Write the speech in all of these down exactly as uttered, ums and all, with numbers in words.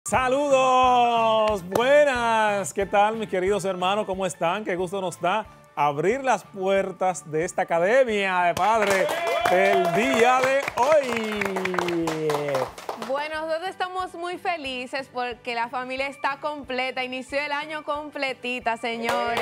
Saludos, buenas, ¿qué tal mis queridos hermanos? ¿Cómo están? Qué gusto nos da abrir las puertas de esta Academia de Padres del día de hoy. Bueno, nosotros estamos muy felices porque la familia está completa, inició el año completita, señores.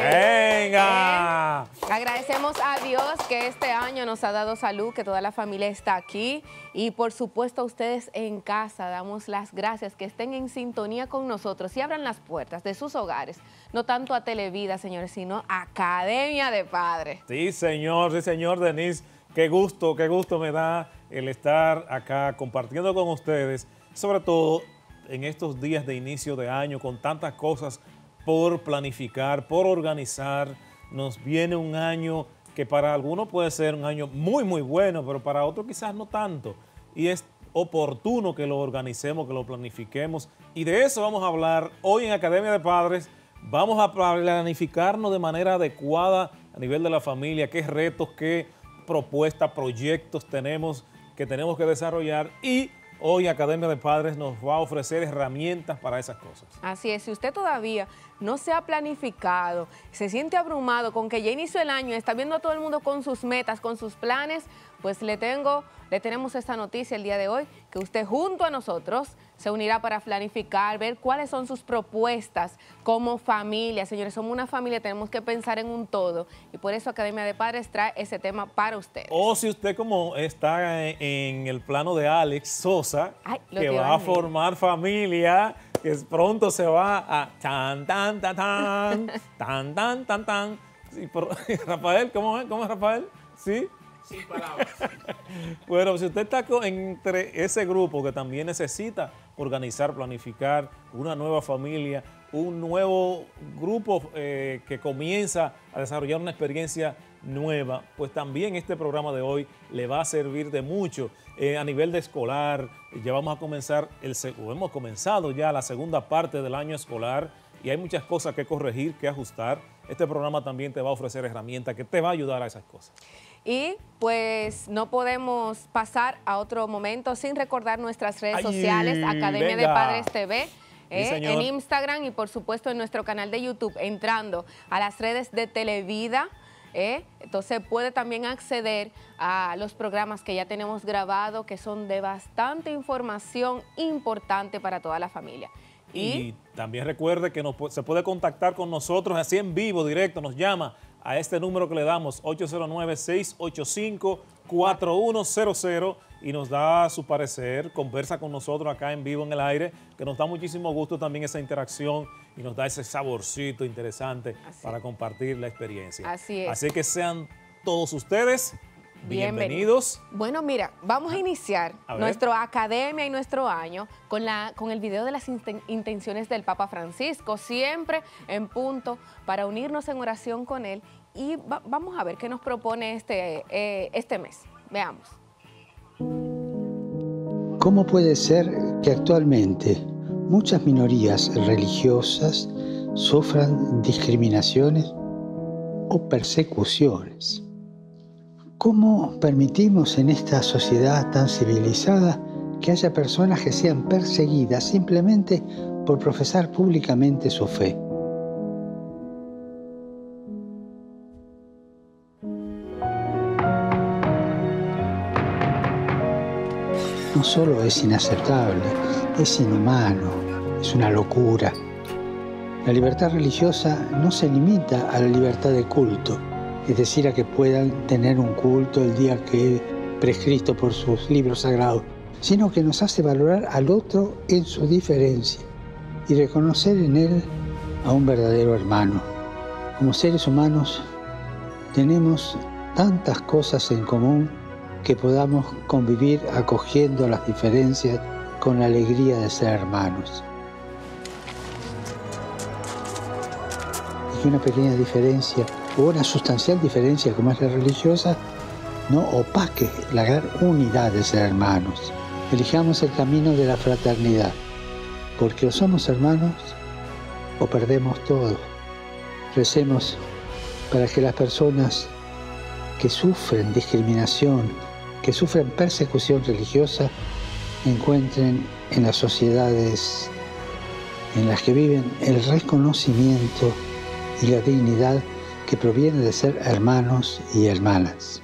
¡Venga! Eh, agradecemos a Dios que este año nos ha dado salud, que toda la familia está aquí y por supuesto a ustedes en casa damos las gracias que estén en sintonía con nosotros y abran las puertas de sus hogares, no tanto a Televida, señores, sino a Academia de Padres. Sí, señor, sí, señor, Denise. Qué gusto, qué gusto me da el estar acá compartiendo con ustedes, sobre todo en estos días de inicio de año, con tantas cosas por planificar, por organizar. Nos viene un año que para algunos puede ser un año muy, muy bueno, pero para otros quizás no tanto. Y es oportuno que lo organicemos, que lo planifiquemos. Y de eso vamos a hablar hoy en Academia de Padres. Vamos a planificarnos de manera adecuada a nivel de la familia, qué retos, qué propuestas, proyectos tenemos que tenemos que desarrollar, y hoy Academia de Padres nos va a ofrecer herramientas para esas cosas. Así es, si usted todavía no se ha planificado, se siente abrumado con que ya inició el año, está viendo a todo el mundo con sus metas, con sus planes, pues le tengo, le tenemos esta noticia el día de hoy, que usted junto a nosotros se unirá para planificar, ver cuáles son sus propuestas como familia. Señores, somos una familia, tenemos que pensar en un todo y por eso Academia de Padres trae ese tema para ustedes. O si usted como está en el plano de Alex Sosa, Ay, que va a formar familia, que pronto se va a tan, tan, tan, tan, tan, tan, tan, tan. Sí, pero, Rafael, ¿cómo es? ¿Cómo es Rafael? ¿Sí? Sin palabras. Bueno, si usted está entre ese grupo que también necesita organizar, planificar una nueva familia, un nuevo grupo eh, que comienza a desarrollar una experiencia nueva, pues también este programa de hoy le va a servir de mucho eh, a nivel de escolar. Ya vamos a comenzar, el, o hemos comenzado ya la segunda parte del año escolar y hay muchas cosas que corregir, que ajustar. Este programa también te va a ofrecer herramientas que te va a ayudar a esas cosas. Y pues no podemos pasar a otro momento sin recordar nuestras redes Ay, sociales, Academia venga. de Padres T V, eh, Sí, en Instagram y por supuesto en nuestro canal de YouTube, entrando a las redes de Televida. Eh, entonces puede también acceder a los programas que ya tenemos grabados, que son de bastante información importante para toda la familia. Y, Y también recuerde que nos, se puede contactar con nosotros así en vivo, directo, nos llama a este número que le damos, ocho cero nueve, seis ocho cinco, cuatro uno cero cero, y nos da su parecer, conversa con nosotros acá en vivo en el aire, que nos da muchísimo gusto también esa interacción y nos da ese saborcito interesante Así. para compartir la experiencia. Así es. Así que sean todos ustedes Bienvenidos. bienvenidos. Bueno, mira, vamos a iniciar A ver. nuestra academia y nuestro año con, la, con el video de las inten- intenciones del Papa Francisco, siempre en punto para unirnos en oración con él. Y va- vamos a ver qué nos propone este, eh, este mes. Veamos. ¿Cómo puede ser que actualmente muchas minorías religiosas sufran discriminaciones o persecuciones? ¿Cómo permitimos en esta sociedad tan civilizada que haya personas que sean perseguidas simplemente por profesar públicamente su fe? No solo es inaceptable, es inhumano, es una locura. La libertad religiosa no se limita a la libertad de culto, es decir, a que puedan tener un culto el día que prescrito por sus libros sagrados, sino que nos hace valorar al otro en su diferencia y reconocer en él a un verdadero hermano. Como seres humanos tenemos tantas cosas en común que podamos convivir acogiendo las diferencias con la alegría de ser hermanos. Y que una pequeña diferencia o una sustancial diferencia como es la religiosa no opaque la gran unidad de ser hermanos. Elijamos el camino de la fraternidad, porque o somos hermanos o perdemos todo. Recemos para que las personas que sufren discriminación, que sufren persecución religiosa, encuentren en las sociedades en las que viven el reconocimiento y la dignidad que proviene de ser hermanos y hermanas.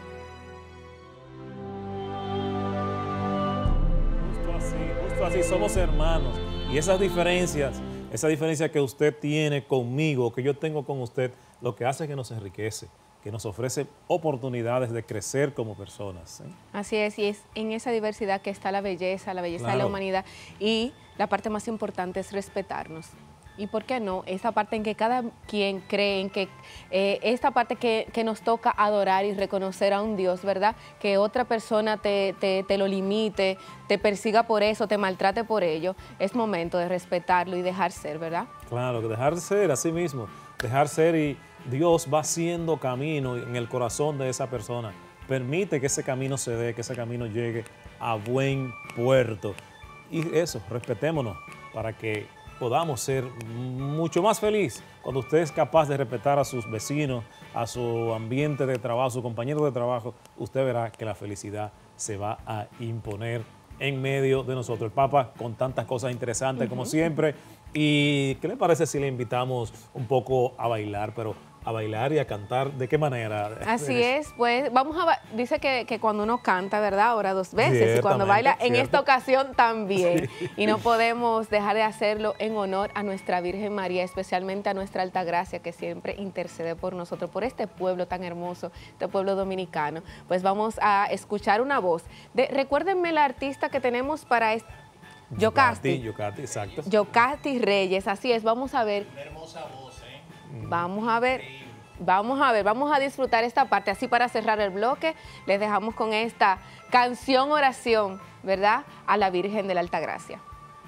Justo así, justo así, somos hermanos. Y esas diferencias, esa diferencia que usted tiene conmigo, que yo tengo con usted, lo que hace es que nos enriquece, que nos ofrece oportunidades de crecer como personas, ¿eh? Así es, y es en esa diversidad que está la belleza, la belleza Claro. de la humanidad, y la parte más importante es respetarnos. ¿Y por qué no? Esa parte en que cada quien cree, en que eh, esta parte que, que nos toca adorar y reconocer a un Dios, ¿verdad? Que otra persona te, te, te lo limite, te persiga por eso, te maltrate por ello, es momento de respetarlo y dejar ser, ¿verdad? Claro, que dejar ser así mismo, dejar ser, y Dios va haciendo camino en el corazón de esa persona. Permite que ese camino se dé, que ese camino llegue a buen puerto. Y eso, respetémonos para que podamos ser mucho más felices. Cuando usted es capaz de respetar a sus vecinos, a su ambiente de trabajo, a sus compañeros de trabajo, usted verá que la felicidad se va a imponer en medio de nosotros. El Papa con tantas cosas interesantes uh-huh. como siempre. ¿Y qué le parece si le invitamos un poco a bailar, pero a bailar y a cantar? ¿De qué manera? Así es, pues vamos a, dice que, que cuando uno canta, ¿verdad? Ahora dos veces, y cuando baila, en cierto. Esta ocasión también. Sí. Y no podemos dejar de hacerlo en honor a nuestra Virgen María, especialmente a nuestra Altagracia, que siempre intercede por nosotros, por este pueblo tan hermoso, este pueblo dominicano. Pues vamos a escuchar una voz. De, recuérdenme la artista que tenemos para este. Yocasti. Yocasti, exacto. Yocasti Reyes, así es, vamos a ver. Una hermosa voz, ¿eh? Vamos a ver, vamos a ver, vamos a disfrutar esta parte. Así para cerrar el bloque, les dejamos con esta canción oración, ¿verdad? A la Virgen de la Altagracia.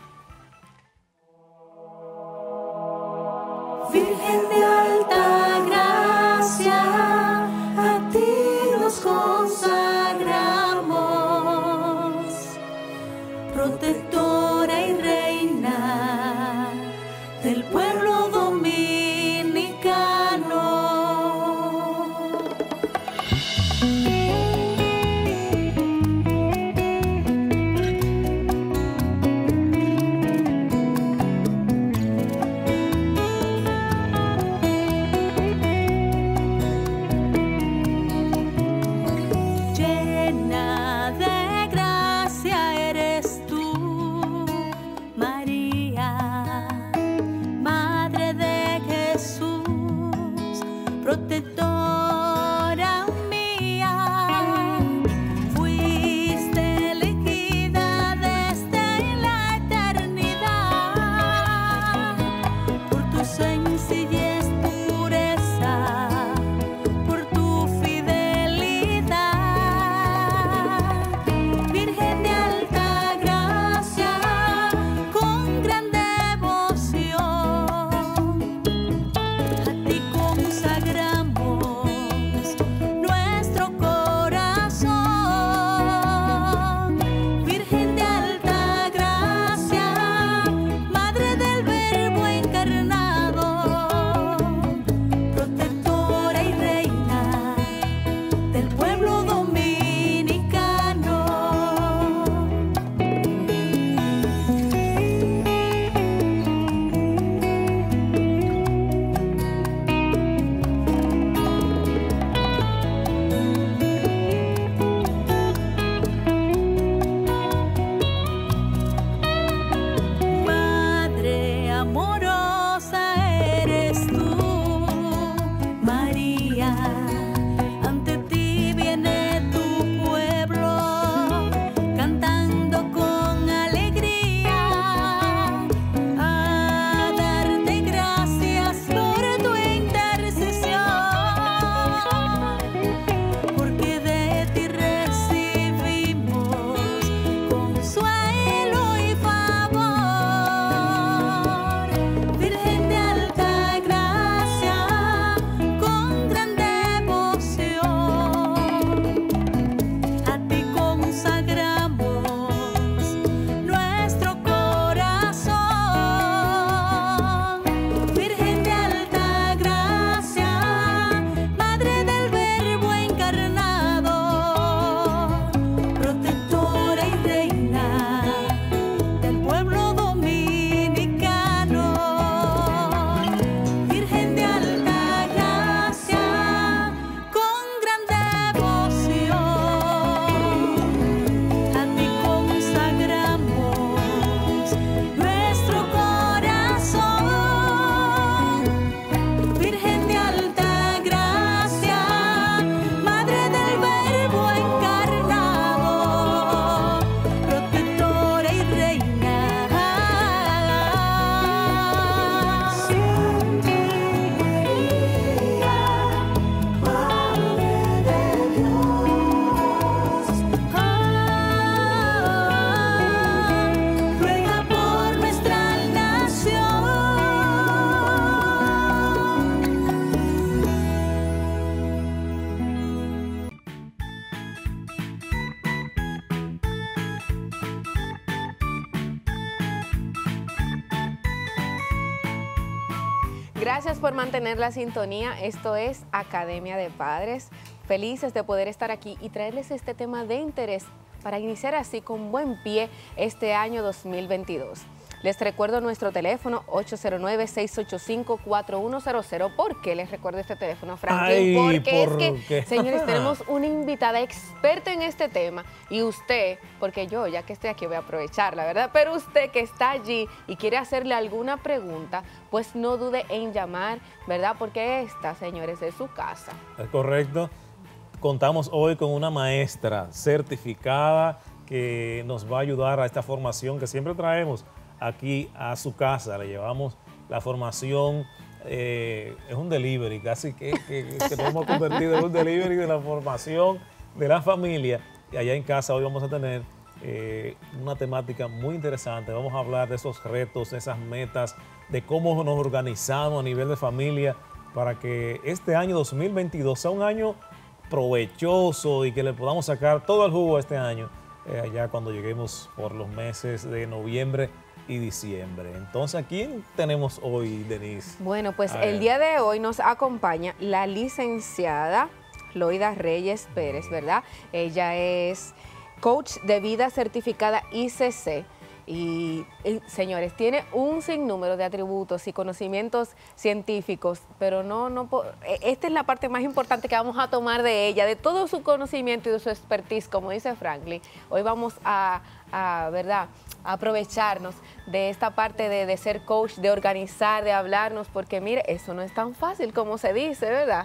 Virgen de Altagracia, a ti nos consagramos, protectora y reina del pueblo dominicano. Gracias por mantener la sintonía. Esto es Academia de Padres. Felices de poder estar aquí y traerles este tema de interés para iniciar así con buen pie este año dos mil veintidós. Les recuerdo nuestro teléfono ocho cero nueve, seis ocho cinco, cuatro uno cero cero. ¿Por qué les recuerdo este teléfono, Franklin? Ay, porque ¿por es que, qué? señores, tenemos una invitada experta en este tema y usted, porque yo ya que estoy aquí voy a aprovecharla, ¿verdad? Pero usted que está allí y quiere hacerle alguna pregunta, pues no dude en llamar, ¿verdad? Porque esta, señores, es su casa. Es correcto. Contamos hoy con una maestra certificada que nos va a ayudar a esta formación que siempre traemos aquí a su casa. Le llevamos la formación, eh, es un delivery, casi que, que, que nos hemos convertido en un delivery de la formación de la familia. Y allá en casa hoy vamos a tener eh, una temática muy interesante. Vamos a hablar de esos retos, de esas metas, de cómo nos organizamos a nivel de familia para que este año dos mil veintidós sea un año provechoso y que le podamos sacar todo el jugo a este año, eh, allá cuando lleguemos por los meses de noviembre y diciembre. Entonces, ¿a quién tenemos hoy, Denise? Bueno, pues A el ver. día de hoy nos acompaña la licenciada Loida Reyes Pérez, ¿verdad? Ella es coach de vida certificada I C C. Y, y, señores, tiene un sinnúmero de atributos y conocimientos científicos, pero no, no, po- e- esta es la parte más importante que vamos a tomar de ella, de todo su conocimiento y de su expertise, como dice Franklin. Hoy vamos a, a ¿verdad?, a aprovecharnos de esta parte de, de ser coach, de organizar, de hablarnos, porque mire, eso no es tan fácil como se dice, ¿verdad?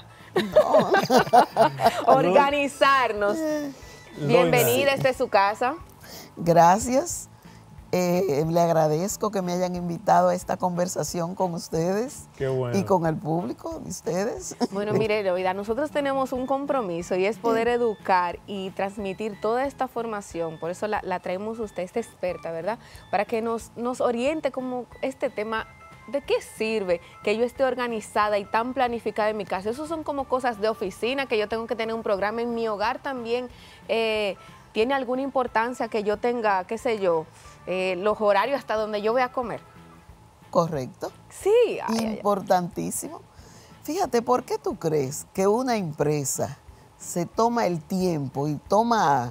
Organizarnos. Bienvenida, esta es su casa. Gracias. Eh, le agradezco que me hayan invitado a esta conversación con ustedes Qué bueno. y con el público de ustedes. Bueno, mire, Loida, nosotros tenemos un compromiso y es poder educar y transmitir toda esta formación. Por eso la, la traemos a usted, esta experta, ¿verdad? Para que nos, nos oriente como este tema. ¿De qué sirve que yo esté organizada y tan planificada en mi casa? Eso son como cosas de oficina, que yo tengo que tener un programa en mi hogar también. Eh, ¿Tiene alguna importancia que yo tenga, qué sé yo, eh, los horarios hasta donde yo voy a comer? Correcto. Sí. Ay, ay, ay. Importantísimo. Fíjate, ¿por qué tú crees que una empresa se toma el tiempo y toma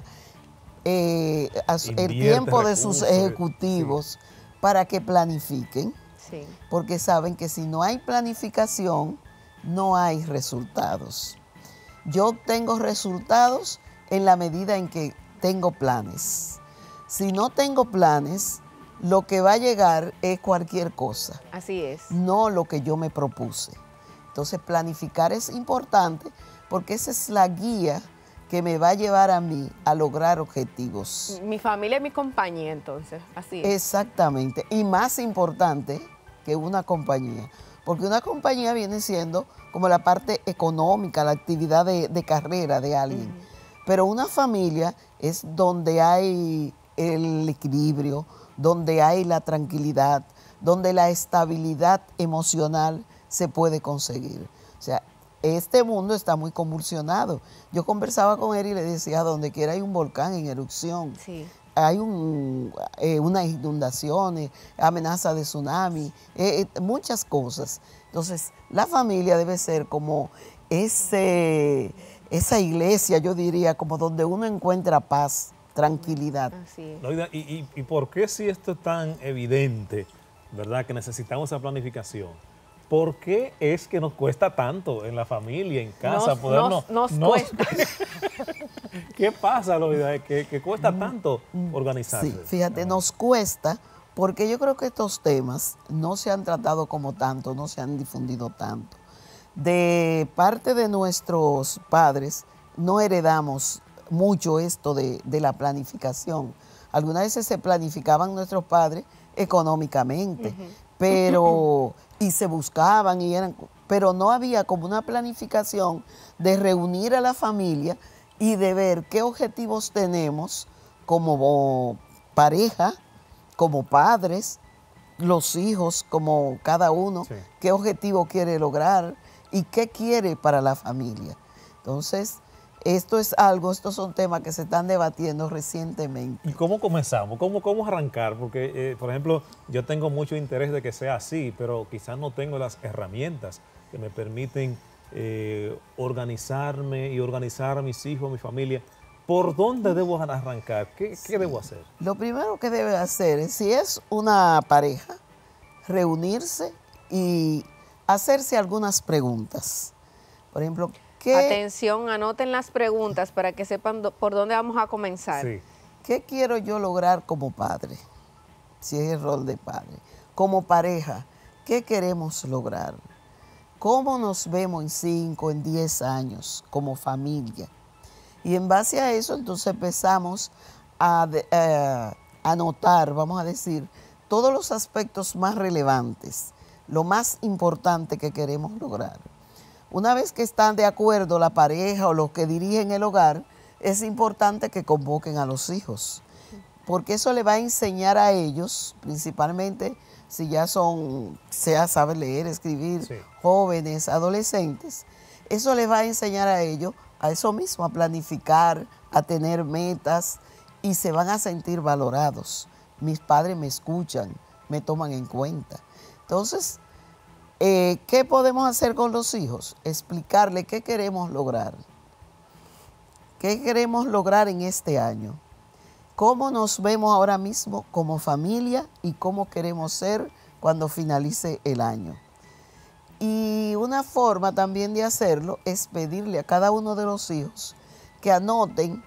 eh, a su- el Invierte tiempo de sus recursos, ejecutivos para que planifiquen? Sí. Porque saben que si no hay planificación, no hay resultados. Yo tengo resultados en la medida en que tengo planes. Si no tengo planes, lo que va a llegar es cualquier cosa, Así es. no lo que yo me propuse. Entonces, planificar es importante porque esa es la guía que me va a llevar a mí a lograr objetivos. Mi familia es mi compañía, entonces, así es. Exactamente. Y más importante que una compañía, porque una compañía viene siendo como la parte económica, la actividad de, de carrera de alguien. Ujú. Pero una familia es donde hay el equilibrio, donde hay la tranquilidad, donde la estabilidad emocional se puede conseguir. O sea, este mundo está muy convulsionado. Yo conversaba con él y le decía, donde quiera hay un volcán en erupción. Sí. Hay un, eh, unas inundaciones, amenaza de tsunami, eh, eh, muchas cosas. Entonces, la familia debe ser como ese, esa iglesia, yo diría, como donde uno encuentra paz, tranquilidad. Así es. Loida, ¿y, y, y por qué si esto es tan evidente, verdad, que necesitamos esa planificación? ¿Por qué es que nos cuesta tanto en la familia, en casa, Nos- podernos... nos- nos cuesta. ¿Qué pasa, Loida, que, que cuesta tanto organizarse? Sí, fíjate, nos cuesta porque yo creo que estos temas no se han tratado como tanto, no se han difundido tanto. De parte de nuestros padres no heredamos mucho esto de, de la planificación. Algunas veces se planificaban nuestros padres económicamente, pero y se buscaban y eran, pero no había como una planificación de reunir a la familia y de ver qué objetivos tenemos como pareja, como padres, los hijos, como cada uno, Sí. qué objetivo quiere lograr y qué quiere para la familia. Entonces, esto es algo, estos son temas que se están debatiendo recientemente. ¿Y cómo comenzamos? ¿Cómo, cómo arrancar? Porque, eh, por ejemplo, yo tengo mucho interés de que sea así, pero quizás no tengo las herramientas que me permiten eh, organizarme y organizar a mis hijos, a mi familia. ¿Por dónde debo arrancar? ¿Qué, qué debo hacer? Lo primero que debe hacer es, si es una pareja, reunirse y hacerse algunas preguntas. Por ejemplo, ¿qué, Atención, anoten las preguntas para que sepan do- por dónde vamos a comenzar. Sí. ¿qué quiero yo lograr como padre? Si es el rol de padre. Como pareja, ¿qué queremos lograr? ¿Cómo nos vemos en cinco, en diez años como familia? Y en base a eso, entonces empezamos a de- eh, anotar, vamos a decir, todos los aspectos más relevantes, lo más importante que queremos lograr. Una vez que están de acuerdo la pareja o los que dirigen el hogar, es importante que convoquen a los hijos, porque eso le va a enseñar a ellos, principalmente si ya son, sea saben leer, escribir, Sí. jóvenes, adolescentes, eso les va a enseñar a ellos a eso mismo, a planificar, a tener metas y se van a sentir valorados. Mis padres me escuchan, me toman en cuenta. Entonces, eh, ¿qué podemos hacer con los hijos? Explicarle qué queremos lograr. ¿Qué queremos lograr en este año? ¿Cómo nos vemos ahora mismo como familia y cómo queremos ser cuando finalice el año? Y una forma también de hacerlo es pedirle a cada uno de los hijos que anoten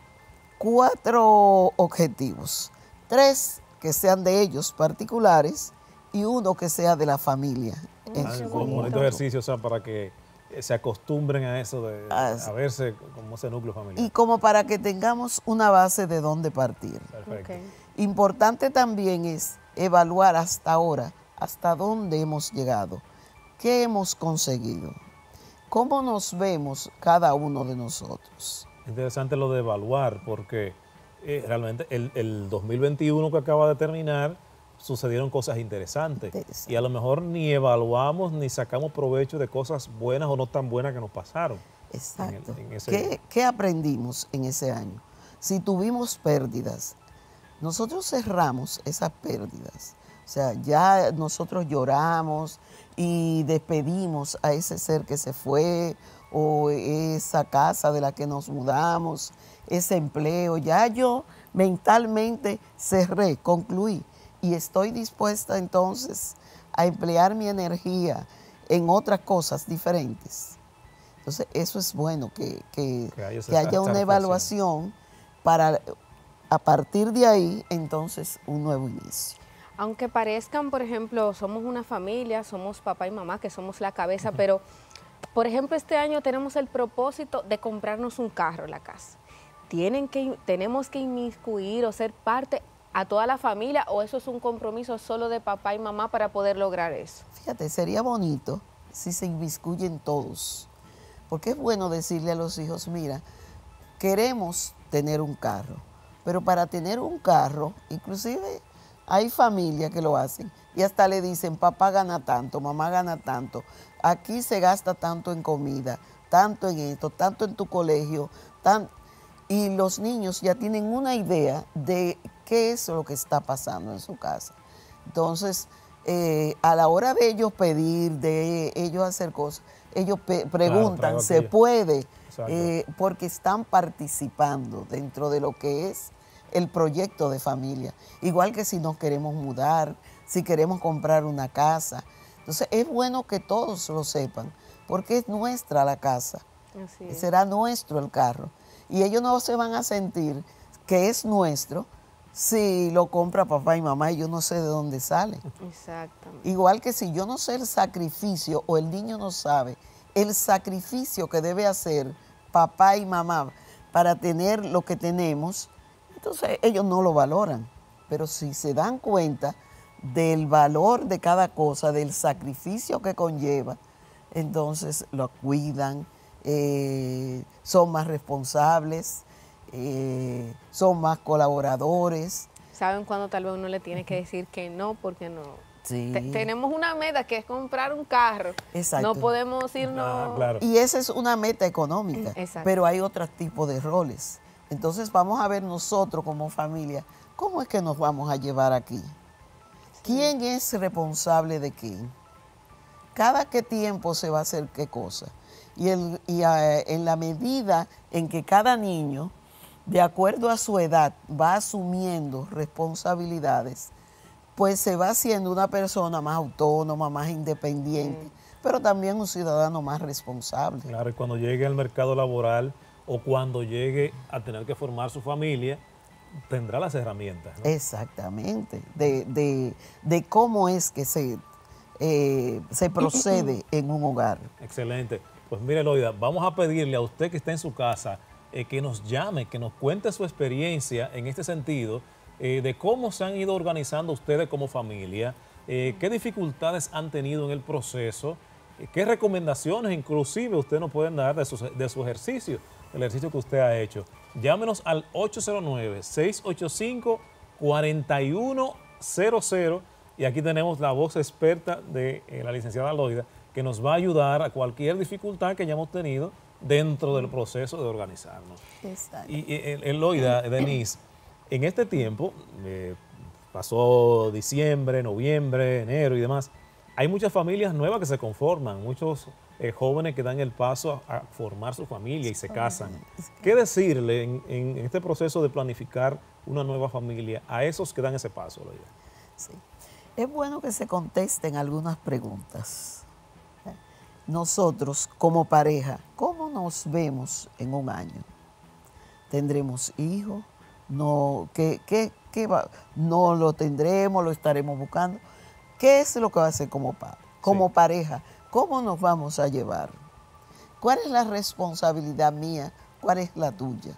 cuatro objetivos. Tres que sean de ellos particulares y uno que sea de la familia. en Ah, su un conjunto. bonito ejercicio, o sea, para que eh, se acostumbren a eso, de, Ah, a verse como ese núcleo familiar. Y como para que tengamos una base de dónde partir. Perfecto. Ok. Importante también es evaluar hasta ahora, hasta dónde hemos llegado, qué hemos conseguido, cómo nos vemos cada uno de nosotros. Interesante lo de evaluar, porque eh, realmente el, el dos mil veintiuno que acaba de terminar, sucedieron cosas interesantes. Interesante. Y a lo mejor ni evaluamos ni sacamos provecho de cosas buenas o no tan buenas que nos pasaron. Exacto. En el- en ese- ¿Qué, qué aprendimos en ese año? Si tuvimos pérdidas, nosotros cerramos esas pérdidas. O sea, ya nosotros lloramos y despedimos a ese ser que se fue o esa casa de la que nos mudamos, ese empleo. Ya yo mentalmente cerré, concluí y estoy dispuesta entonces a emplear mi energía en otras cosas diferentes. Entonces, eso es bueno, que, que, Que haya esa- que haya esa una reflexión. evaluación para, a partir de ahí, entonces, un nuevo inicio. Aunque parezcan, por ejemplo, somos una familia, somos papá y mamá, que somos la cabeza, pero, por ejemplo, este año tenemos el propósito de comprarnos un carro en la casa. ¿Tienen que, tenemos que inmiscuir o ser parte a toda la familia o eso es un compromiso solo de papá y mamá para poder lograr eso? Fíjate, sería bonito si se inmiscuyen todos, porque es bueno decirle a los hijos, mira, queremos tener un carro, pero para tener un carro, inclusive hay familias que lo hacen y hasta le dicen, papá gana tanto, mamá gana tanto, aquí se gasta tanto en comida, tanto en esto, tanto en tu colegio, tan... y los niños ya tienen una idea de qué es lo que está pasando en su casa. Entonces, eh, a la hora de ellos pedir, de ellos hacer cosas, ellos pe- preguntan, traigo ¿se aquello. puede? Exacto. Eh, porque están participando dentro de lo que es el proyecto de familia. Igual que si nos queremos mudar, si queremos comprar una casa. Entonces, es bueno que todos lo sepan, porque es nuestra la casa. Así es. Será nuestro el carro. Y ellos no se van a sentir que es nuestro si lo compra papá y mamá y yo no sé de dónde sale. Exactamente. Igual que si yo no sé el sacrificio o el niño no sabe el sacrificio que debe hacer papá y mamá para tener lo que tenemos, entonces ellos no lo valoran. Pero si se dan cuenta del valor de cada cosa, del sacrificio que conlleva, entonces lo cuidan, eh, son más responsables, eh, son más colaboradores. ¿Saben cuándo tal vez uno le tiene que decir que no porque no, Sí. Te- tenemos una meta que es comprar un carro. Exacto. No podemos irnos... Ah, claro. Y esa es una meta económica, Exacto. pero hay otro tipo de roles. Entonces vamos a ver nosotros como familia, ¿cómo es que nos vamos a llevar aquí? ¿Quién es responsable de qué? Cada qué tiempo se va a hacer qué cosa. Y, el, y a- en la medida en que cada niño, de acuerdo a su edad, va asumiendo responsabilidades, pues se va haciendo una persona más autónoma, más independiente, pero también un ciudadano más responsable. Claro, y cuando llegue al mercado laboral o cuando llegue a tener que formar su familia, tendrá las herramientas, ¿no? Exactamente, de, de- de cómo es que se, eh, se procede en un hogar. Excelente. Pues mire, Loida, vamos a pedirle a usted que está en su casa eh, que nos llame, que nos cuente su experiencia en este sentido, eh, de cómo se han ido organizando ustedes como familia, eh, qué dificultades han tenido en el proceso, eh, qué recomendaciones inclusive usted nos pueden dar de su, de su ejercicio, el ejercicio que usted ha hecho. Llámenos al ocho cero nueve, seis ocho cinco, cuatro uno cero cero y aquí tenemos la voz experta de eh, la licenciada Loida, que nos va a ayudar a cualquier dificultad que hayamos tenido dentro del proceso de organizarnos. Exacto. Y eh, eh, Loida, Denise, en este tiempo, eh, pasó diciembre, noviembre, enero y demás, hay muchas familias nuevas que se conforman, muchos eh, jóvenes que dan el paso a, a formar su familia y se casan. ¿Qué decirle en, en este proceso de planificar una nueva familia a esos que dan ese paso, Loida? Sí. Es bueno que se contesten algunas preguntas. Nosotros, como pareja, ¿cómo nos vemos en un año? ¿Tendremos hijos? No, ¿qué, qué, qué va? ¿No lo tendremos? ¿Lo estaremos buscando? ¿Qué es lo que va a hacer como padre? Como Sí. pareja, ¿cómo nos vamos a llevar? ¿Cuál es la responsabilidad mía? ¿Cuál es la tuya?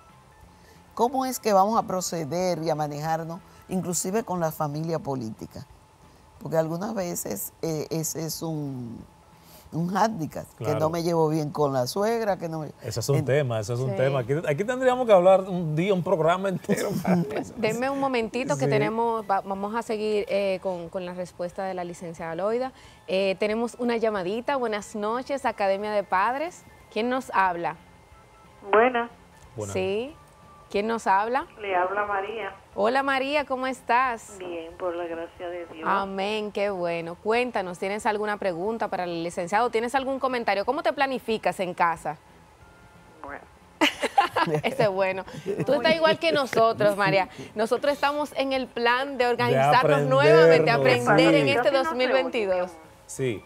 ¿Cómo es que vamos a proceder y a manejarnos, inclusive con la familia política? Porque algunas veces eh, ese es un, un hándicap, que Claro. no me llevo bien con la suegra, que no me... Ese es un en- tema, ese es un Sí. tema. Aquí, aquí tendríamos que hablar un día, un programa entero. para eso. Denme un momentito que Sí. tenemos, va- vamos a seguir eh, con, con la respuesta de la licenciada Loida. Eh, tenemos una llamadita. Buenas noches, Academia de Padres. ¿Quién nos habla? Buenas, Buenas Sí. ¿Quién nos habla? le habla María. Hola María, ¿cómo estás? Bien, por la gracia de Dios. Amén, qué bueno. Cuéntanos, ¿tienes alguna pregunta para el licenciado? ¿Tienes algún comentario? ¿Cómo te planificas en casa? Bueno, Ese es bueno. Tú estás igual que nosotros, María. Nosotros estamos en el plan de organizarnos aprendernos, nuevamente, aprender sí. en este Casi no se dos mil veintidós. oye, Sí.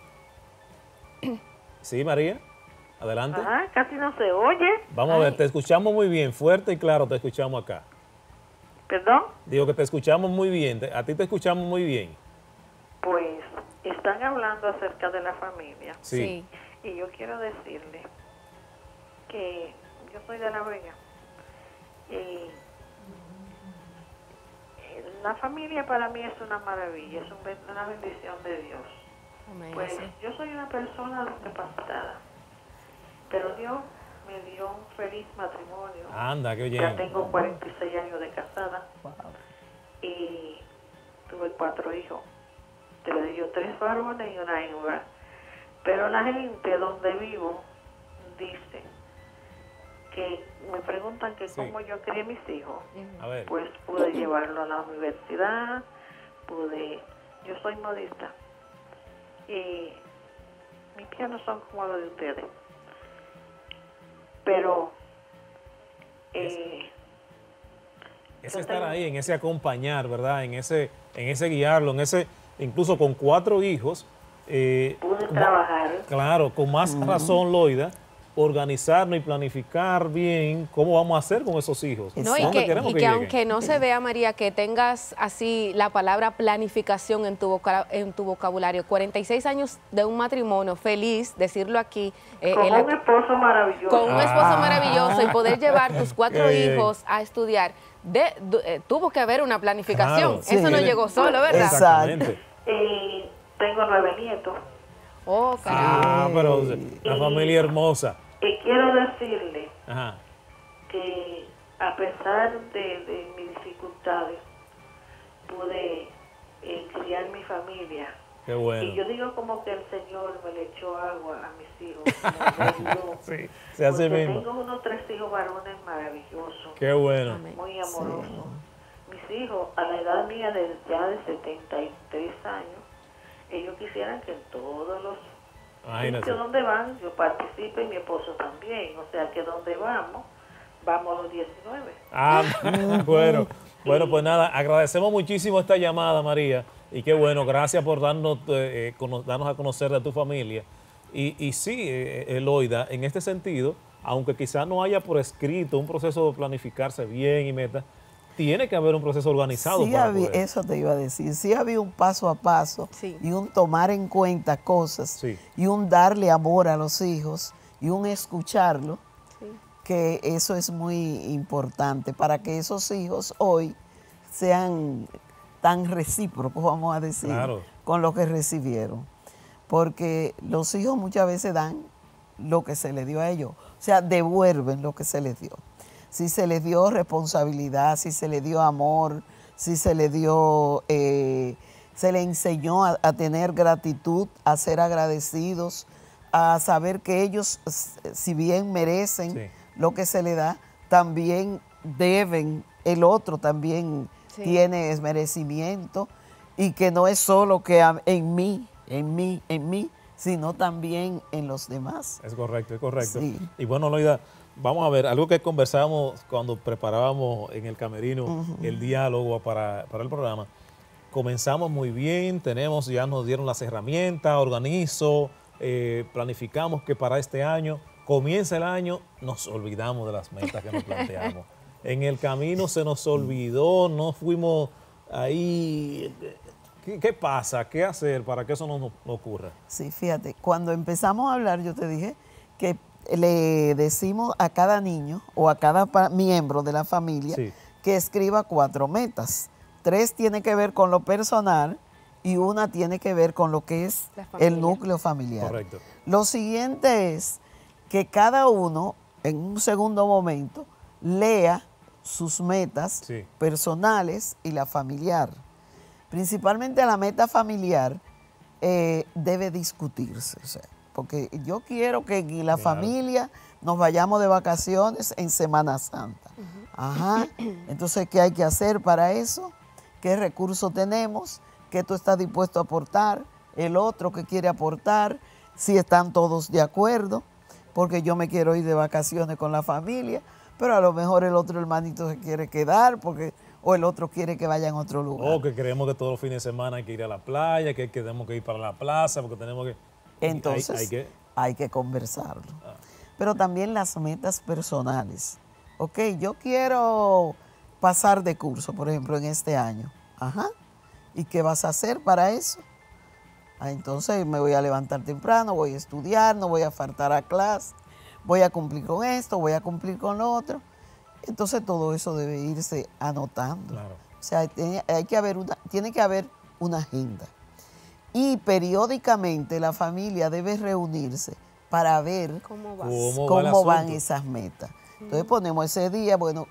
Sí, María, adelante. Ajá, casi no se oye. Vamos a ver, te escuchamos muy bien, fuerte y claro te escuchamos acá. ¿Perdón? Digo que te escuchamos muy bien, te- a ti te escuchamos muy bien. Pues están hablando acerca de la familia. Sí. Y yo quiero decirle que yo soy de La Vega. Y la familia para mí es una maravilla, es un ben- una bendición de Dios. Amén, Pues sí. yo soy una persona discapacitada, pero Dios me dio un feliz matrimonio. Anda, qué Ya bien. tengo cuarenta y seis años de casada y tuve cuatro hijos. Te yo tres varones y una hembra. Pero la gente donde vivo dice que me preguntan que Sí. cómo yo crié mis hijos. A ver, Pues pude llevarlo a la universidad, pude... Yo soy modista y mis pies no son como los de ustedes. Pero... Eh, ese yo estar tengo- ahí, en ese acompañar, ¿verdad? En ese, en ese guiarlo, en ese, incluso con cuatro hijos. eh, pude con- trabajar. Claro, con más razón, Loida, organizarnos y planificar bien cómo vamos a hacer con esos hijos. No, y ¿Dónde que, queremos y que que lleguen? aunque no se vea, María, que tengas así la palabra planificación en tu, voca- en tu vocabulario. cuarenta y seis años de un matrimonio feliz, decirlo aquí, eh, Con el- un esposo maravilloso. con un esposo Ah. maravilloso y poder llevar tus cuatro Qué bien. hijos a estudiar. De, du- eh, tuvo que haber una planificación. Claro. Eso no Sí. llegó solo, ¿verdad? Exacto. Exactamente. Y tengo nueve nietos. Oh, caramba. Ah, pero una familia hermosa. Y quiero decirle Ajá. que a pesar de, de mis dificultades, pude eh, criar mi familia. Qué bueno. Y yo digo como que el Señor me le echó agua a mis hijos. Me ayudó. Sí, se hace Porque mismo. tengo unos tres hijos varones maravillosos, Qué bueno. Amén. muy amorosos. Mis hijos, a la edad mía de ya de setenta y tres años, ellos quisieran que en todos los Imagínate. sitios donde van, yo participe y mi esposo también. O sea que donde vamos, vamos a los diecinueve. Ah, bueno, bueno, pues nada, agradecemos muchísimo esta llamada, María, y qué bueno, gracias por darnos, eh, cono- darnos a conocer de tu familia. Y, y sí, eh, Eloida, en este sentido, aunque quizás no haya por escrito un proceso de planificarse bien y meta, tiene que haber un proceso organizado Sí para había- poder. eso te iba a decir, sí había un paso a paso Sí. y un tomar en cuenta cosas Sí. y un darle amor a los hijos y un escucharlo, Sí. que eso es muy importante para que esos hijos hoy sean tan recíprocos, vamos a decir, Claro. con lo que recibieron. Porque los hijos muchas veces dan lo que se les dio a ellos, o sea, devuelven lo que se les dio. Si se les dio responsabilidad, si se les dio amor, si se les dio, eh, se les enseñó a, a tener gratitud, a ser agradecidos, a saber que ellos, s- si bien merecen Sí. lo que se les da, también deben, el otro también Sí. tiene merecimiento y que no es solo que a- en mí, en mí, en mí, sino también en los demás. Es correcto, es correcto. Sí. Y bueno, Loida, vamos a ver, algo que conversábamos cuando preparábamos en el camerino el diálogo para, para el programa. Comenzamos muy bien, tenemos, ya nos dieron las herramientas, organizo, eh, planificamos que para este año, comienza el año, nos olvidamos de las metas que nos planteamos. En el camino se nos olvidó, no fuimos ahí. ¿Qué, qué pasa? ¿Qué hacer para que eso no nos ocurra? Sí, fíjate, cuando empezamos a hablar yo te dije que le decimos a cada niño o a cada pa- miembro de la familia Sí. que escriba cuatro metas. Tres tiene que ver con lo personal y una tiene que ver con lo que es La familia. el núcleo familiar. Correcto. Lo siguiente es que cada uno en un segundo momento lea sus metas Sí. personales y la familiar. Principalmente la meta familiar eh, debe discutirse, o sea, porque yo quiero que en la Claro. familia nos vayamos de vacaciones en Semana Santa. Ajá. Entonces, ¿qué hay que hacer para eso? ¿Qué recursos tenemos? ¿Qué tú estás dispuesto a aportar? El otro que quiere aportar, si están todos de acuerdo, porque yo me quiero ir de vacaciones con la familia, pero a lo mejor el otro hermanito se quiere quedar porque o el otro quiere que vaya en otro lugar. O que creemos que todos los fines de semana hay que ir a la playa, que tenemos que ir para la plaza, porque tenemos que... Entonces, hay- hay que- hay que conversarlo. Ah. Pero también las metas personales. Ok, yo quiero pasar de curso, por ejemplo, en este año. Ajá. ¿Y qué vas a hacer para eso? Ah, entonces me voy a levantar temprano, voy a estudiar, no voy a faltar a clase, voy a cumplir con esto, voy a cumplir con lo otro. Entonces todo eso debe irse anotando. Claro. O sea, tiene, hay que haber una, tiene que haber una agenda. Y periódicamente la familia debe reunirse para ver ¿Cómo va? ¿Cómo va cómo, el van asunto? esas metas. Entonces ponemos ese día, bueno,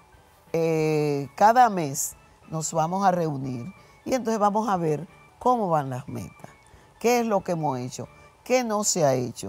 eh, cada mes nos vamos a reunir y entonces vamos a ver cómo van las metas, qué es lo que hemos hecho, qué no se ha hecho,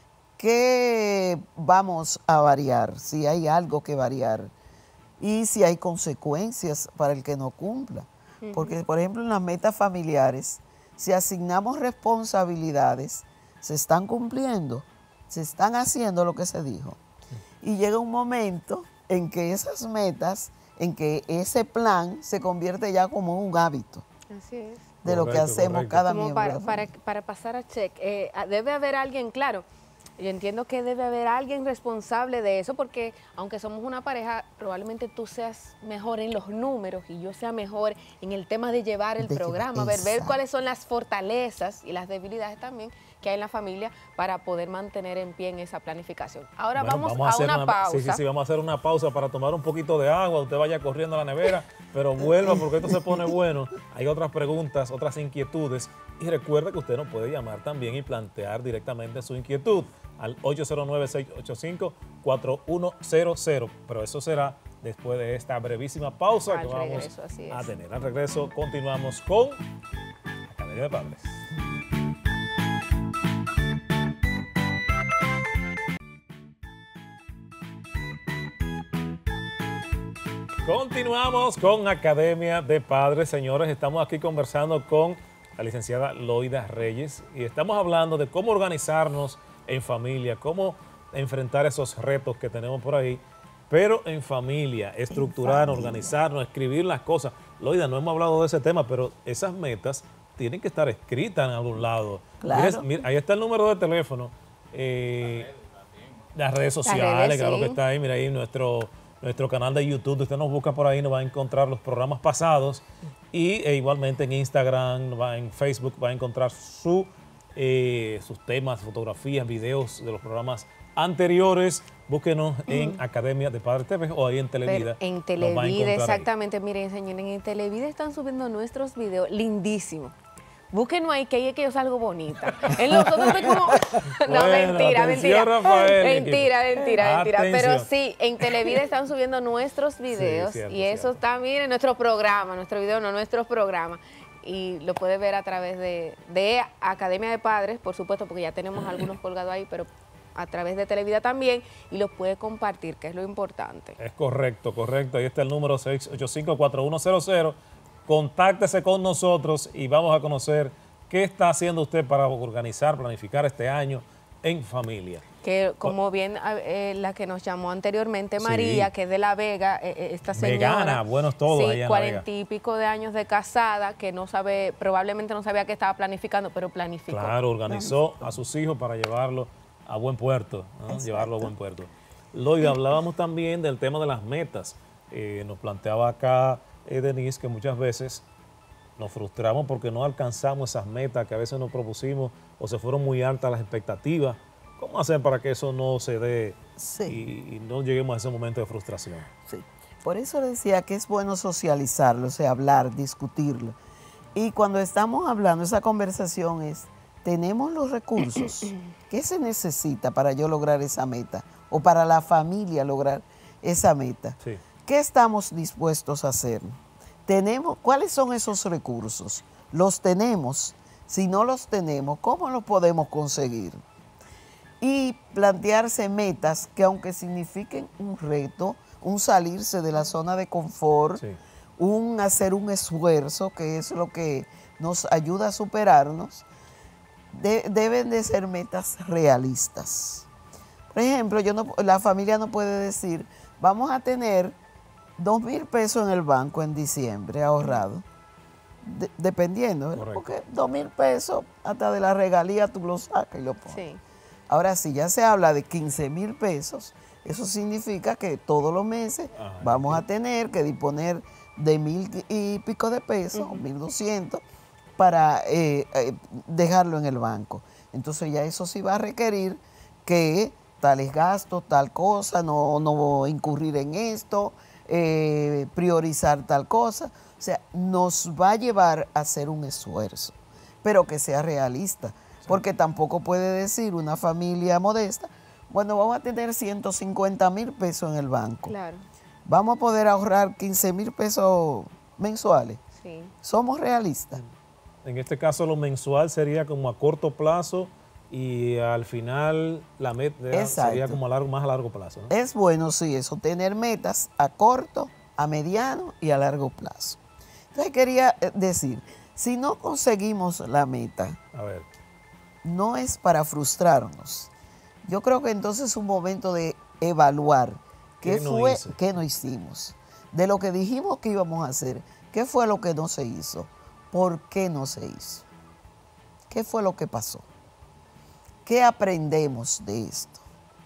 qué vamos a variar, si hay algo que variar y si hay consecuencias para el que no cumpla. Porque, por ejemplo, en las metas familiares, si asignamos responsabilidades, se están cumpliendo, se están haciendo lo que se dijo. Y llega un momento en que esas metas, en que ese plan se convierte ya como un hábito Así es. de lo que Correcto, hacemos correcto. cada Como miembro. de para, la para, familia. para pasar a check, eh, ah, debe haber alguien, claro, yo entiendo que debe haber alguien responsable de eso, porque aunque somos una pareja, probablemente tú seas mejor en los números y yo sea mejor en el tema de llevar el De llevar- programa, ver, ver exacto. cuáles son las fortalezas y las debilidades también que hay en la familia para poder mantener en pie en esa planificación. Ahora Bueno, vamos, a a, hacer una, pausa. Sí, sí, sí, vamos a hacer una pausa para tomar un poquito de agua. Usted vaya corriendo a la nevera, pero vuelva porque esto se pone bueno. Hay otras preguntas, otras inquietudes. Y recuerde que usted nos puede llamar también y plantear directamente su inquietud al ocho cero nueve, seis ocho cinco, cuatro uno cero cero. Pero eso será después de esta brevísima pausa Al que vamos regreso, así es. a tener. Al regreso continuamos con Día de Padres. Continuamos con Academia de Padres, señores. Estamos aquí conversando con la licenciada Loida Reyes y estamos hablando de cómo organizarnos en familia, cómo enfrentar esos retos que tenemos por ahí, pero en familia, estructurar, organizarnos, escribir las cosas. Loida, no hemos hablado de ese tema, pero esas metas tienen que estar escritas en algún lado. Claro. Mira, mira, ahí está el número de teléfono, eh, las redes sociales, Las redes, claro sí. que está ahí, mira ahí nuestro... Nuestro canal de YouTube, usted nos busca por ahí, nos va a encontrar los programas pasados y e igualmente en Instagram, va en Facebook, va a encontrar su, eh, sus temas, fotografías, videos de los programas anteriores. Búsquenos en Academia de Padres T V o ahí en Televida. Pero en nos va a Televida, encontrar ahí. exactamente. Miren, señores, en Televida están subiendo nuestros videos lindísimos. Búsquenlo ahí, que ahí es que yo salgo bonita. En los otros estoy como... No, Bueno, mentira, atención, mentira. Rafael, mentira, mentira, mentira. Pero Atención. sí, en Televida están subiendo nuestros videos. cierto, y eso cierto. está, miren, nuestro programa, nuestro video, no nuestros programas. Y lo puede ver a través de, de Academia de Padres, por supuesto, porque ya tenemos algunos colgados ahí, pero a través de Televida también, y los puede compartir, que es lo importante. Es correcto, correcto. Ahí está el número seis ocho cinco, cuatro uno cero cero. Contáctese con nosotros y vamos a conocer qué está haciendo usted para organizar, planificar este año en familia. Que como bien eh, la que nos llamó anteriormente, María, Sí. que es de La Vega, eh, eh, esta señora. Vegana, buenos todos sí, allá en La cuarenta Vega. y pico de años de casada, que no sabe, probablemente no sabía que estaba planificando, pero planificó. Claro, organizó a sus hijos para llevarlo a buen puerto, ¿no? Llevarlo a buen puerto. Loida, hablábamos también del tema de las metas. Eh, nos planteaba acá eh, Denise que muchas veces nos frustramos porque no alcanzamos esas metas que a veces nos propusimos o se fueron muy altas las expectativas. ¿Cómo hacer para que eso no se dé Sí. y, y no lleguemos a ese momento de frustración? Sí. Por eso decía que es bueno socializarlo, o sea, hablar, discutirlo. Y cuando estamos hablando, esa conversación es, ¿tenemos los recursos? ¿Qué se necesita para yo lograr esa meta? O para la familia lograr esa meta. Sí. ¿Qué estamos dispuestos a hacer? ¿Tenemos, ¿Cuáles son esos recursos? ¿Los tenemos? Si no los tenemos, ¿cómo los podemos conseguir? Y plantearse metas que aunque signifiquen un reto, un salirse de la zona de confort, Sí. un hacer un esfuerzo, que es lo que nos ayuda a superarnos, de- deben de ser metas realistas. Por ejemplo, yo no, la familia no puede decir, vamos a tener dos mil pesos en el banco en diciembre ahorrado. De- dependiendo, ¿verdad? Correcto. Porque dos mil pesos hasta de la regalía tú lo sacas y lo pones. Sí. Ahora, si ya se habla de quince mil pesos, eso significa que todos los meses Ajá, vamos a tener que disponer de mil y pico de pesos, mil doscientos, para eh, eh, dejarlo en el banco. Entonces ya eso sí va a requerir que tales gastos, tal cosa, no, no incurrir en esto, eh, priorizar tal cosa. O sea, nos va a llevar a hacer un esfuerzo, pero que sea realista. Porque tampoco puede decir una familia modesta, bueno, vamos a tener ciento cincuenta mil pesos en el banco. Claro, Vamos a poder ahorrar quince mil pesos mensuales. sí. ¿Somos realistas? En este caso lo mensual sería como a corto plazo y al final la meta Exacto. sería como a largo, más a largo plazo, ¿no? Es bueno, sí, eso, tener metas a corto, a mediano y a largo plazo. Entonces quería eh, decir, si no conseguimos la meta, A ver, no es para frustrarnos. Yo creo que entonces es un momento de evaluar qué, ¿Qué no fue, hice? qué no hicimos. De lo que dijimos que íbamos a hacer, ¿qué fue lo que no se hizo? ¿Por qué no se hizo? ¿Qué fue lo que pasó? ¿Qué aprendemos de esto?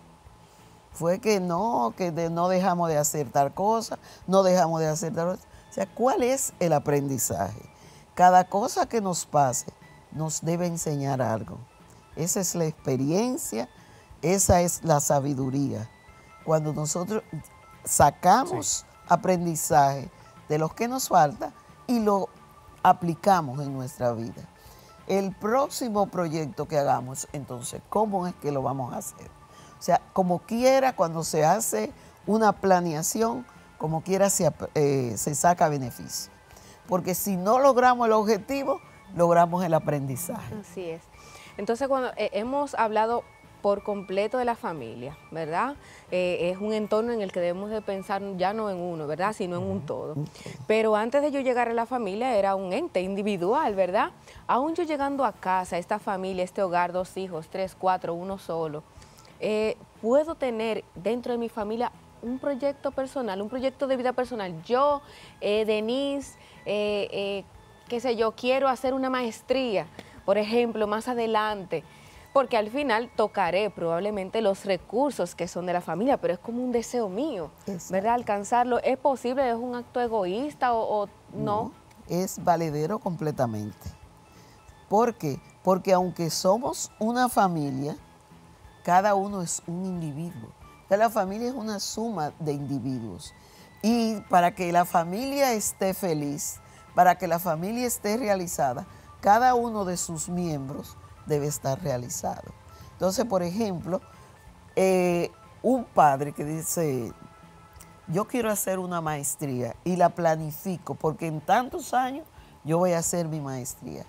Fue que no, que de- no dejamos de hacer tal cosa, no dejamos de hacer tal cosa. O sea, ¿cuál es el aprendizaje? Cada cosa que nos pase nos debe enseñar algo. Esa es la experiencia, esa es la sabiduría. Cuando nosotros sacamos aprendizaje de lo que nos falta y lo aplicamos en nuestra vida. El próximo proyecto que hagamos, entonces, ¿cómo es que lo vamos a hacer? O sea, como quiera, cuando se hace una planeación, como quiera se, ap- eh, se saca beneficio. Porque si no logramos el objetivo, logramos el aprendizaje. Así es. Entonces, cuando eh, hemos hablado por completo de la familia, ¿verdad? Eh, es un entorno en el que debemos de pensar ya no en uno, ¿verdad? Sino en un todo. Pero antes de yo llegar a la familia era un ente individual, ¿verdad? Aún yo llegando a casa, esta familia, este hogar, dos hijos, tres, cuatro, uno solo, eh, puedo tener dentro de mi familia un proyecto personal, un proyecto de vida personal. Yo, eh, Denise, eh, eh, qué sé yo, quiero hacer una maestría, por ejemplo, más adelante, porque al final tocaré probablemente los recursos que son de la familia, pero es como un deseo mío, Exacto. ¿verdad? Alcanzarlo. ¿Es posible? ¿Es un acto egoísta o, o no? No, es valedero completamente. ¿Por qué? Porque aunque somos una familia, cada uno es un individuo. Entonces, la familia es una suma de individuos. Y para que la familia esté feliz, para que la familia esté realizada, cada uno de sus miembros debe estar realizado. Entonces, por ejemplo, eh, un padre que dice, yo quiero hacer una maestría y la planifico porque en tantos años yo voy a hacer mi maestría.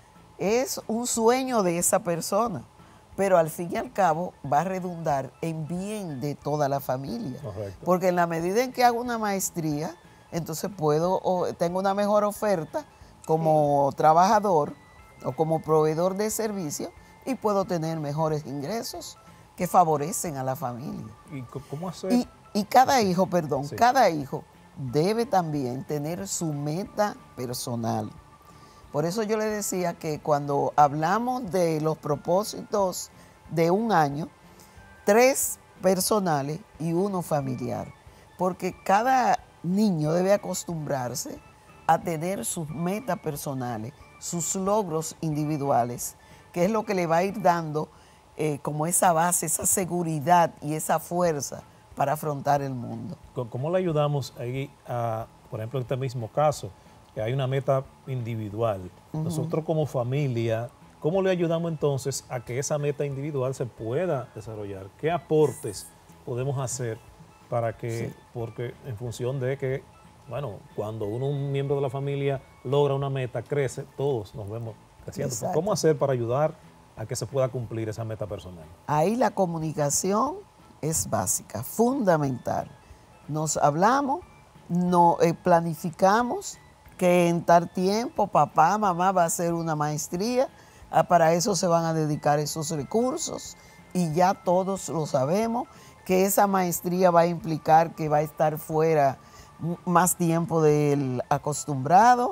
Es un sueño de esa persona, pero al fin y al cabo va a redundar en bien de toda la familia. Correcto. Porque en la medida en que hago una maestría, entonces puedo, o tengo una mejor oferta como trabajador o como proveedor de servicios y puedo tener mejores ingresos que favorecen a la familia. ¿Y c- cómo hacer? Y, y cada hijo, perdón, Sí. cada hijo debe también tener su meta personal. Por eso yo le decía que cuando hablamos de los propósitos de un año, tres personales y uno familiar, porque cada niño debe acostumbrarse a tener sus metas personales, sus logros individuales, que es lo que le va a ir dando eh, como esa base, esa seguridad y esa fuerza para afrontar el mundo. ¿Cómo- ¿Cómo le ayudamos ahí a, por ejemplo, en este mismo caso, que hay una meta individual? Nosotros como familia, ¿cómo le ayudamos entonces a que esa meta individual se pueda desarrollar? ¿Qué aportes podemos hacer para que, Sí. porque en función de que, bueno, cuando uno, un miembro de la familia logra una meta, crece, todos nos vemos creciendo. Exacto. ¿Cómo hacer para ayudar a que se pueda cumplir esa meta personal? Ahí la comunicación es básica, fundamental. Nos hablamos, no, eh, planificamos que en tal tiempo papá, mamá va a hacer una maestría, ah, para eso se van a dedicar esos recursos y ya todos lo sabemos, que esa maestría va a implicar que va a estar fuera m- más tiempo del acostumbrado,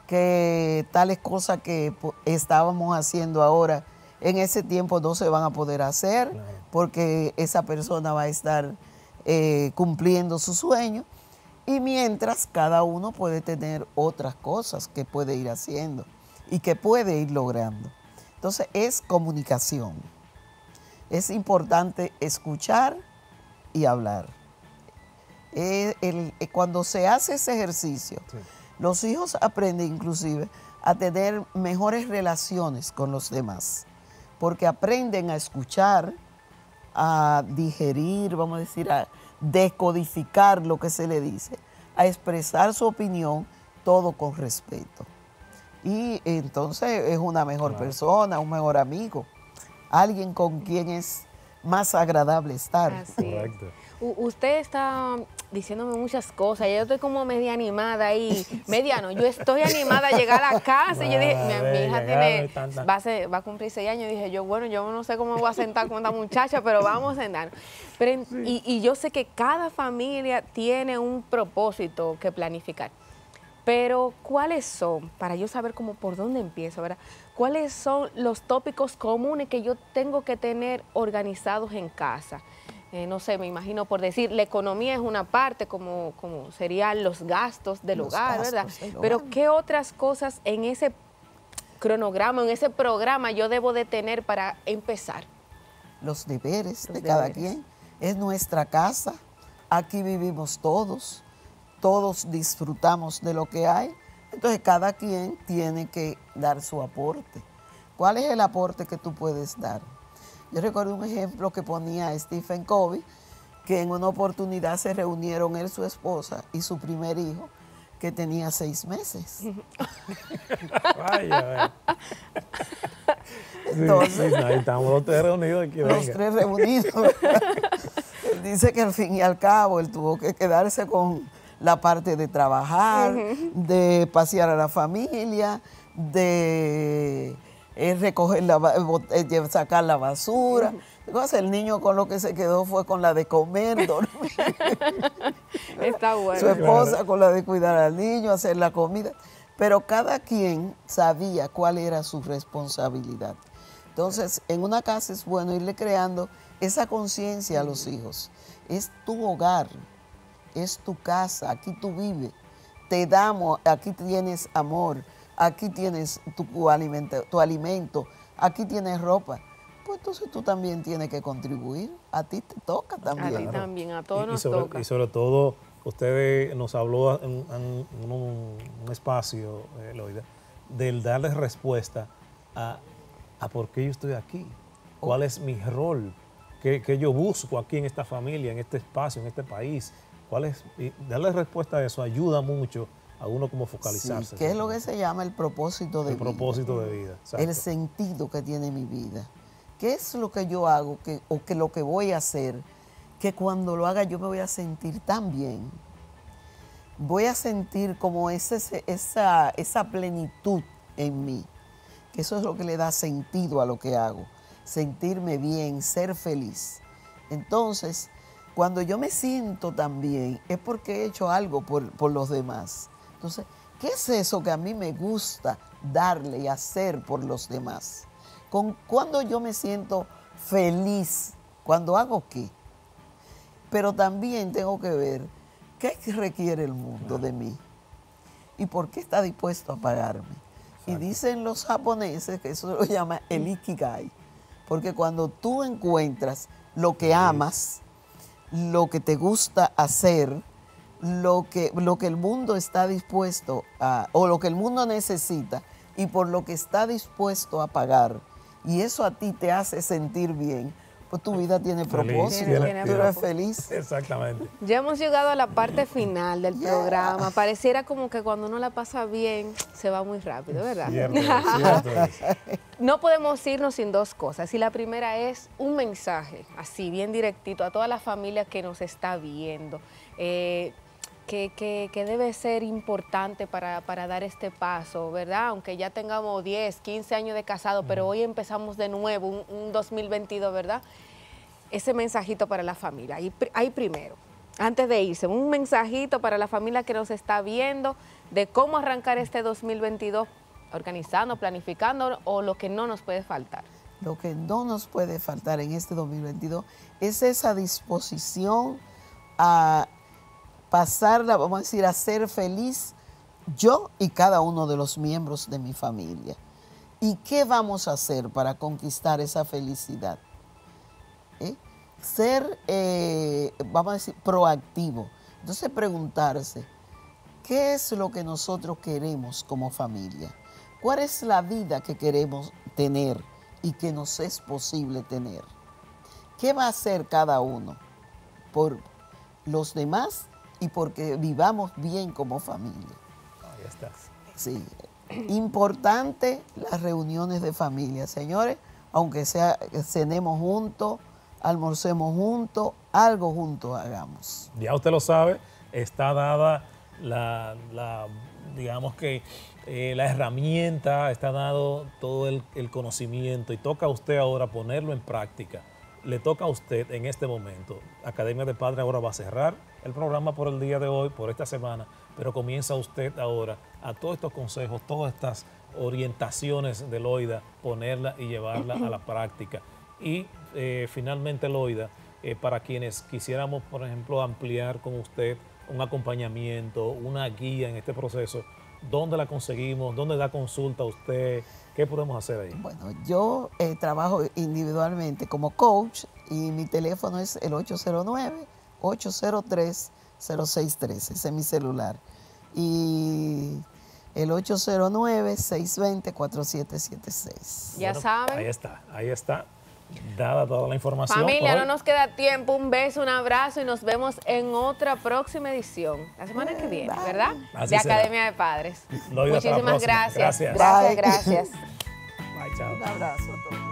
que tales cosas que po- estábamos haciendo ahora en ese tiempo no se van a poder hacer Claro. porque esa persona va a estar eh, cumpliendo su sueño y mientras cada uno puede tener otras cosas que puede ir haciendo y que puede ir logrando. Entonces es comunicación. Es importante escuchar y hablar. Eh, el- eh, cuando se hace ese ejercicio, Sí. los hijos aprenden inclusive a tener mejores relaciones con los demás, porque aprenden a escuchar, a digerir, vamos a decir, a decodificar lo que se le dice, a expresar su opinión, todo con respeto. Y entonces es una mejor Claro. persona, un mejor amigo, alguien con quien es más agradable estar. Así es. Correcto. U- usted está diciéndome muchas cosas, yo estoy como media animada ahí, mediano, yo estoy animada a llegar a la casa y yo dije, mi, mi hija tiene, va a, ser- va a cumplir seis años, y dije yo, bueno, yo no sé cómo me voy a sentar con esta muchacha, pero vamos a sentar. Pero, en- y, y yo sé que cada familia tiene un propósito que planificar, pero ¿cuáles son, para yo saber cómo por dónde empiezo, ¿verdad? ¿Cuáles son los tópicos comunes que yo tengo que tener organizados en casa? Eh, no sé, me imagino por decir, la economía es una parte, como, como serían los gastos del Los hogar, gastos ¿verdad? del Pero hogar. ¿qué otras cosas en ese cronograma, en ese programa yo debo de tener para empezar? Los deberes Los de cada deberes. quien. Es nuestra casa, aquí vivimos todos, todos disfrutamos de lo que hay, entonces cada quien tiene que dar su aporte. ¿Cuál es el aporte que tú puedes dar? Yo recuerdo un ejemplo que ponía Stephen Covey, que en una oportunidad se reunieron él, su esposa y su primer hijo, que tenía seis meses. Vaya, vaya. Entonces, Sí, ahí estamos los tres reunidos aquí. los venga. tres reunidos. Él dice que al fin y al cabo él tuvo que quedarse con la parte de trabajar, de pasear a la familia, de eh, recoger la, ba- bot- eh, sacar la basura. Entonces, el niño con lo que se quedó fue con la de comer, dormir. Está Su bueno. esposa con la de cuidar al niño, hacer la comida. Pero cada quien sabía cuál era su responsabilidad. Entonces, en una casa es bueno irle creando esa conciencia a los hijos. Es tu hogar, es tu casa, aquí tú vives. Te damos, aquí tienes amor, aquí tienes tu alimento, tu alimento, aquí tienes ropa. Pues entonces tú también tienes que contribuir. A ti te toca A ti también. también, a todos Y- y nos sobre, toca. Y sobre todo, usted nos habló en, en- en un, un espacio, eh, Loida, del darle respuesta a, a por qué yo estoy aquí, cuál es mi rol, qué, qué yo busco aquí en esta familia, en este espacio, en este país. Cuál es, y darle respuesta a eso ayuda mucho a uno como focalizarse. Sí, ¿qué es lo que se llama el propósito de El vida? propósito de vida. El exacto. sentido que tiene mi vida. ¿Qué es lo que yo hago que, o que lo que voy a hacer? Que cuando lo haga yo me voy a sentir tan bien. Voy a sentir como ese, esa, esa plenitud en mí. Que eso es lo que le da sentido a lo que hago. Sentirme bien, ser feliz. Entonces, cuando yo me siento tan bien, es porque he hecho algo por, por los demás. Entonces, ¿qué es eso que a mí me gusta darle y hacer por los demás? Con, cuando yo me siento feliz, cuando hago qué. Pero también tengo que ver qué requiere el mundo de mí y por qué está dispuesto a pagarme. Y dicen los japoneses que eso lo llama el ikigai, porque cuando tú encuentras lo que amas, lo que te gusta hacer, lo que, lo que el mundo está dispuesto a, o lo que el mundo necesita y por lo que está dispuesto a pagar, y eso a ti te hace sentir bien, pues tu vida tiene Feliz, propósito, tiene- tiene tú eres propósito. feliz. Exactamente. Ya hemos llegado a la parte final del Yeah. programa. Pareciera como que cuando uno la pasa bien, se va muy rápido, ¿verdad? Cierto, es, cierto es. No podemos irnos sin dos cosas. Y la primera es un mensaje, así, bien directito, a toda la familia que nos está viendo, eh, que, que- que debe ser importante para, para dar este paso, ¿verdad? Aunque ya tengamos diez, quince años de casado, pero hoy empezamos de nuevo, un, un dos mil veintidós, ¿verdad? Ese mensajito para la familia. Ahí, pr- ahí primero, antes de irse, un mensajito para la familia que nos está viendo de cómo arrancar este dos mil veintidós, organizando, planificando o lo que no nos puede faltar. Lo que no nos puede faltar en este dos mil veintidós es esa disposición a pasarla, vamos a decir, a ser feliz yo y cada uno de los miembros de mi familia. ¿Y qué vamos a hacer para conquistar esa felicidad? ¿Eh? Ser, eh, vamos a decir, proactivo. Entonces preguntarse, ¿qué es lo que nosotros queremos como familia? ¿Cuál es la vida que queremos tener y que nos es posible tener? ¿Qué va a hacer cada uno por los demás y porque vivamos bien como familia? Ahí está. Sí, importante las reuniones de familia, señores, aunque sea cenemos juntos, almorcemos juntos, algo juntos hagamos. Ya usted lo sabe, está dada la, la, digamos que eh, la herramienta, está dado todo el, el conocimiento y toca a usted ahora ponerlo en práctica. Le toca a usted en este momento. Academia de Padres ahora va a cerrar el programa por el día de hoy, por esta semana, pero comienza usted ahora a todos estos consejos, todas estas orientaciones de Loida, ponerla y llevarla a la práctica. Y eh, finalmente, Loida, eh, para quienes quisiéramos, por ejemplo, ampliar con usted un acompañamiento, una guía en este proceso, ¿dónde la conseguimos? ¿Dónde da consulta usted? ¿Ququé podemos hacer ahí? Bueno, yo eh, trabajo individualmente como coach y mi teléfono es el ocho cero nueve, ocho cero tres, cero seis uno tres, ese es mi celular. Y el ocho cero nueve, seis dos cero, cuatro siete siete seis. Ya Bueno, saben. Ahí está, ahí está. Dada toda la información. Familia, por no hoy. nos queda tiempo. Un beso, un abrazo y nos vemos en otra próxima edición. La semana que viene, ¿verdad? Así de será. Academia de Padres. Loida, hasta la Muchísimas próxima. gracias. Gracias. Gracias, Bye. gracias. Bye, chao. Un abrazo a todos.